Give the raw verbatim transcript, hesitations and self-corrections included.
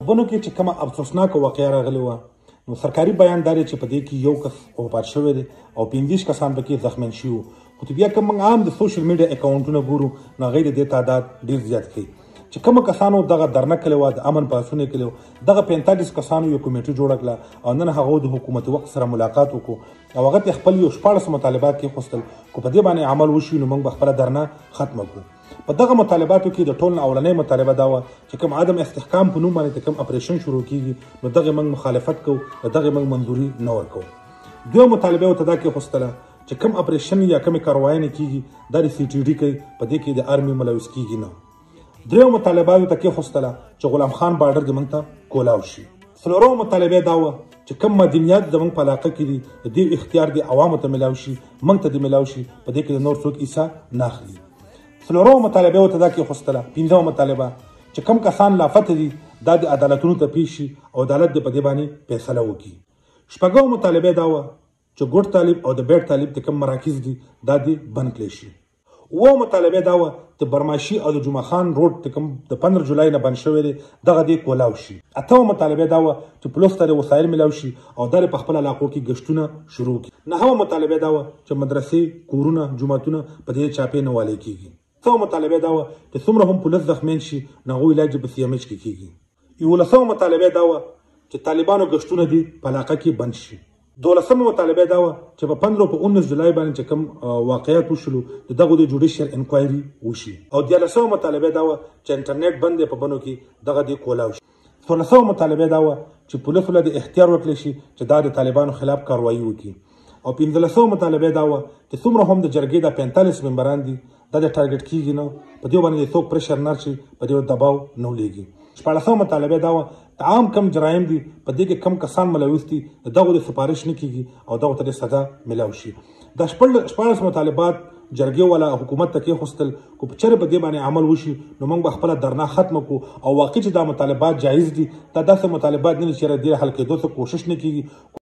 بنو کې چې کومه افسوسناکه واقعه راغلې وه نو سرکاري بیان دا دی چې په دې کې یو کس وفات شوی دی او پنځه کسان پکې زخمیان شوي وو. خو بیا که موږ عام د سوشل میډیا اکاونټونه ګورو نو هغوی د دې تعداد ډېر زیات کوي چې کومو کسانو دغه درنه کړې وه د امن پاڅون یې کړی و دغه پینتالیس کسانو یو کمیټه جوړه کړه او نن هغو د حکومت وخت سره ملاقات وکړو او هغه ته خپل یو شپاړس مطالبات کېښوستل خو په دې باندې عمل وشي نو موږ به خپله درنه ختمه کړو. په دغه مطالباتو کې د ټول نه اولنۍ مطالبه دا وه چې کوم عدم استحکام په نوم باندې کوم اپریشن شروع کېږي نو دغې موږ مخالفت کوو د دغې موږ منظوري نه ورکوو. دویمه مطالبه ورته دا کېښوستله چې کوم اپریشن یا کومې کاروایانې کېږي دا د سی ټي ډي کوي په دې کې د آرمي ملوث کېږي نه. دریو مطالباتو ته کېښوستله چې غلام خان بارډر د موږ ته کولاو شي. څلورمه مطالبه دا وه چې کوم معدنیات زموږ په علاقه کې دي د دې اختیار د عوامو ته میلاو شي موږ ته دې میلاو شي په دې کې د نور څوک حصه نه اخلي. څلورمه مطالبه ورته دا کېښوستله پنځمه مطالبه چې کوم کسان لافته دي دا د عدالتونو ته پیش شي او عدالت دې په دې باندې فیصله وکړي. شپږمه مطالبه دا وه چې ګوټ طالب او د بیټ طالب د کوم مراکز دي دا دې بند کړی شي. اووه مطالبه دا وه چې برماشي او د جمعه خان روډ چې کوم د پندره جولای نه بند شوی دی دغه دې کولاو شي. اتمه مطالبه دا وه چې پولیسو ته وسایل میلاو شي او دا په خپل علاقو کې ګشتونه شروع کړي. نهمه مطالبه دا وه چې مدرسې کورونه جوماتونه په دې چاپې نه والی کېږي. څو مطالبه دا وه چې څومره هم پولیس زخمیان شي نو هغوی علاج په سی ایم ایچ کې کېږي. یولسمه مطالبه دا وه چې طالبانو ګشتونه دي په علاقه کې بند شي. دولسمه مطالبه دا وه چې په پندره په اونیس جولای باندې چې کوم واقعیات وشولو د دغو د جوډیشل انکوایري وشي. او دیارلسمه مطالبه دا وه چې انټرنیټ بند دی په بنو کې دغه دې کولاو شي. څوارلسمه مطالبه دا وه چې پولیسو له د اختیار ورکړی شي چې دا د طالبانو خلاف کاروایي وکړي. او پنځلسمه مطالبه دا وه چې څومره هم د جرګې دا پینتالیس ممبران دي دا د ټارګټ کېږي نه په دې باندې څوک پرېشر نه شي په دې دباو نه ولېږي. شپاړسمه مطالبه دا وه عام کم جرایم دي په دې کې کم کسان ملوث دي د دغو د سپارش نه کېږي او دغو ته د سزا میلاو شي. دا شپاړس مطالبات جرګې والا حکومت ته کېښوستل خو په چېرې په دې باندې عمل وشي نو موږ به خپله درنه ختمه کړو او واقع چې دا مطالبات جایز دي دا داسې مطالبات نه دي چې د دې حل کېدو څه کوشش نه کېږي.